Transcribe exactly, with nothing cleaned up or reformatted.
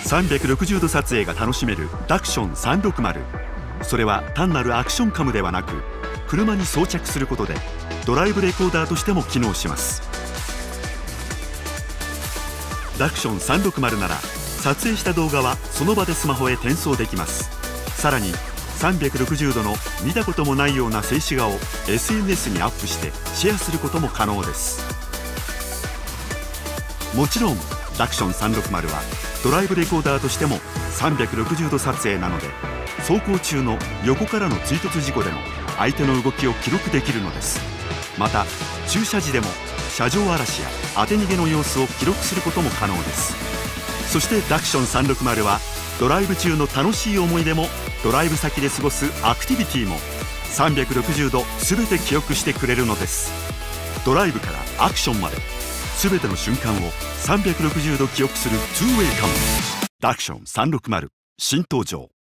さんびゃくろくじゅうど撮影が楽しめるダクションさんろくまる。それは単なるアクションカムではなく、車に装着することでドライブレコーダーとしても機能します。ダクションさんろくまるなら撮影した動画はその場でスマホへ転送できます。さらにさんびゃくろくじゅうどの見たこともないような静止画を エスエヌエス にアップしてシェアすることも可能です。もちろんダクションさんろくまるはドライブレコーダーとしてもさんびゃくろくじゅうど撮影なので、走行中の横からの追突事故での相手の動きを記録できるのです。また駐車時でも車上荒らしや当て逃げの様子を記録することも可能です。そしてダクションさんろくまるはドライブ中の楽しい思い出もドライブ先で過ごすアクティビティもさんびゃくろくじゅうど全て記憶してくれるのです。ドライブからアクションまで全ての瞬間をさんびゃくろくじゅうど記憶する ツーウェイ カム。ダクションさんろくまる新登場。